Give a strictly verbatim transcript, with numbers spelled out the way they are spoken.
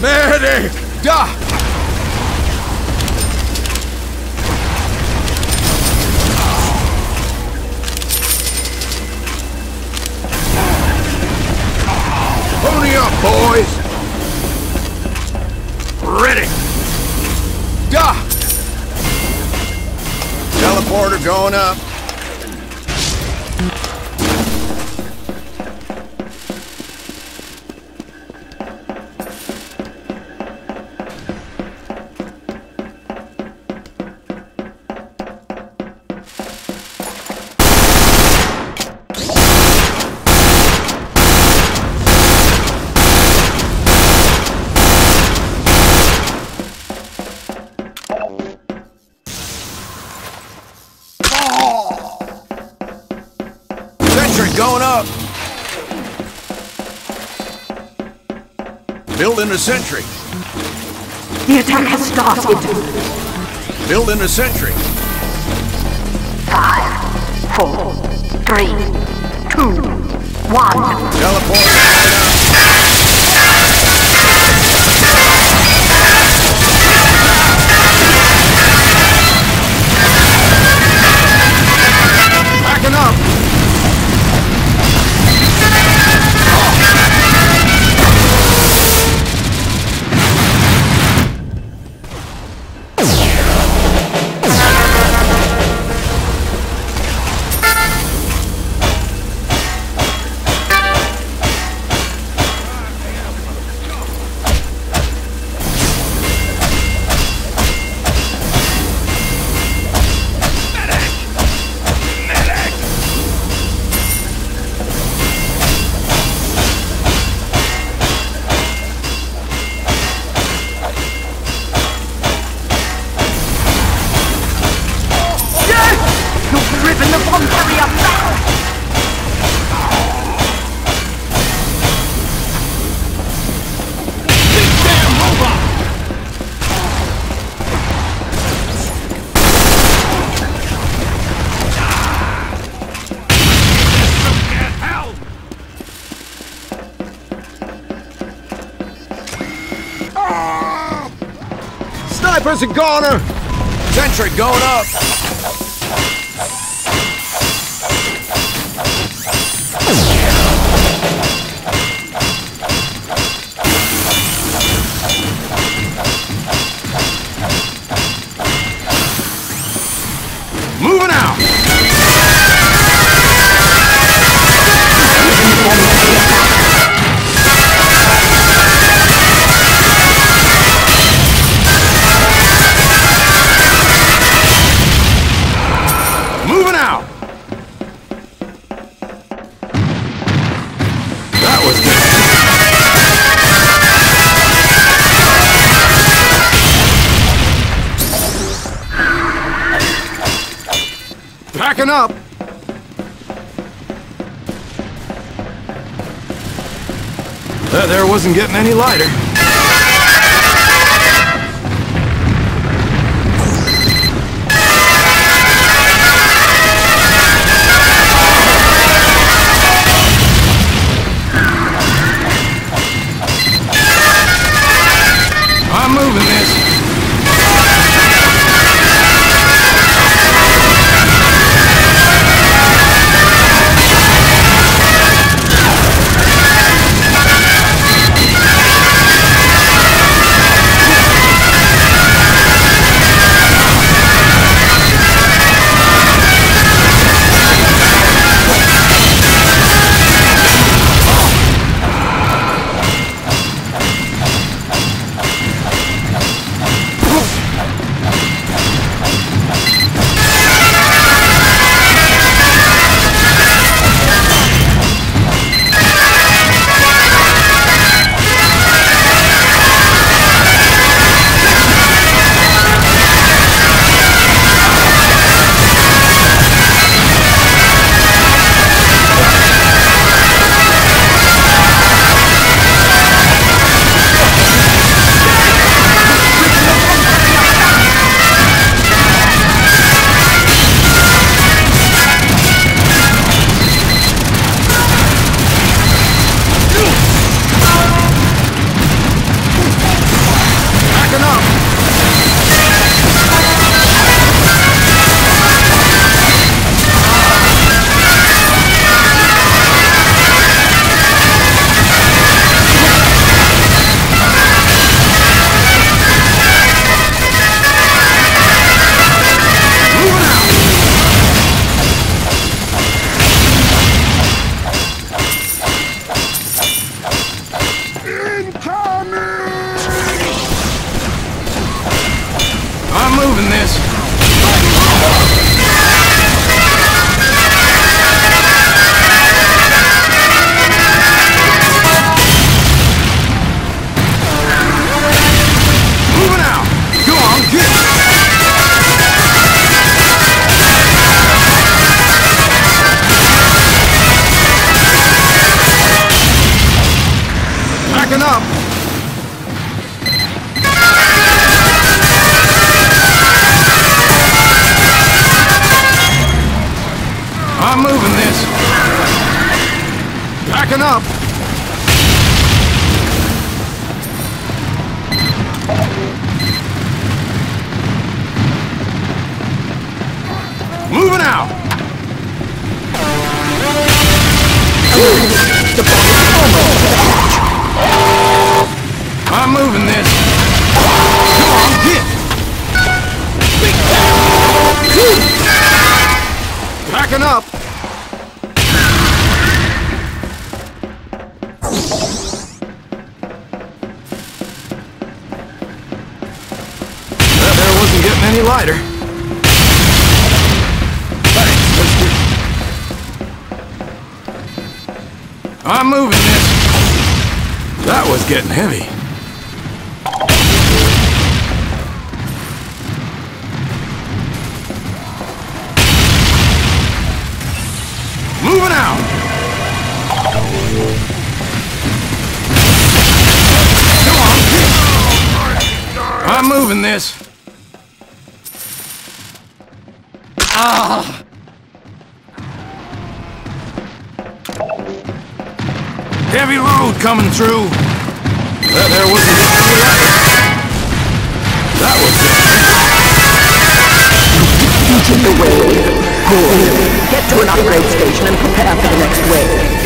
Medic! Duh! Pony up, boys! Ready! Duh! Teleporter going up. Going up. Building a sentry. The attack has started. Building a sentry. Five, four, three, two, one. Teleport. Backing up. Sniper's a goner! Sentry going up! Moving out! Moving out! That was good. Packing up! That there wasn't getting any lighter. I'm moving this. I'm moving this. Backing up. Moving out. I'm moving this. Come on, hit. Backing up. That there wasn't getting any lighter. Thanks, mister. I'm moving this. That was getting heavy. Moving out. Come on, hit. I'm moving this. Ah! Heavy load coming through. That there wasn't getting any lighter. That was getting heavy. Into the wave. Good. Get to an upgrade station and prepare for the next wave.